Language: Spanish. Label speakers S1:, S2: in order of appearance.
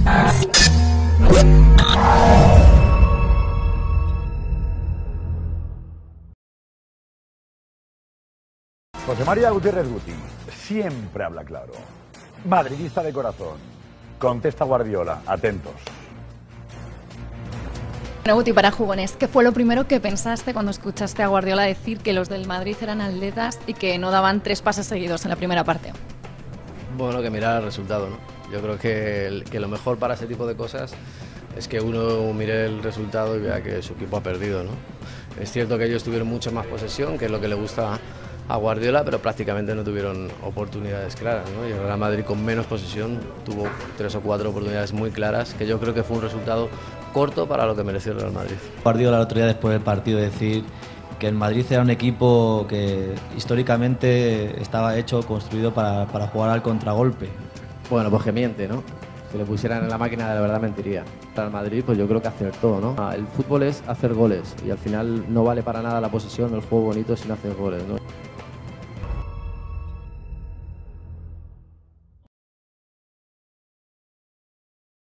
S1: José María Gutiérrez Guti siempre habla claro. Madridista de corazón. Contesta Guardiola. Atentos.
S2: Bueno, Guti, para jugones, ¿qué fue lo primero que pensaste cuando escuchaste a Guardiola decir que los del Madrid eran atletas y que no daban 3 pases seguidos en la primera parte?
S3: Bueno, que mirar el resultado, ¿no? Yo creo que lo mejor para ese tipo de cosas es que uno mire el resultado y vea que su equipo ha perdido, ¿no? Es cierto que ellos tuvieron mucha más posesión, que es lo que le gusta a Guardiola, pero prácticamente no tuvieron oportunidades claras, ¿no? Y el Real Madrid con menos posesión tuvo 3 o 4 oportunidades muy claras, que yo creo que fue un resultado corto para lo que mereció el Real Madrid.
S4: Guardiola el otro día después del partido decir que el Madrid era un equipo que históricamente estaba hecho, construido para jugar al contragolpe.
S5: Bueno, pues que miente, ¿no? Si le pusieran en la máquina de la verdad mentiría. Para el Madrid, pues yo creo que acertó, ¿no? El fútbol es hacer goles y al final no vale para nada la posesión, el juego bonito sin hacer goles, ¿no?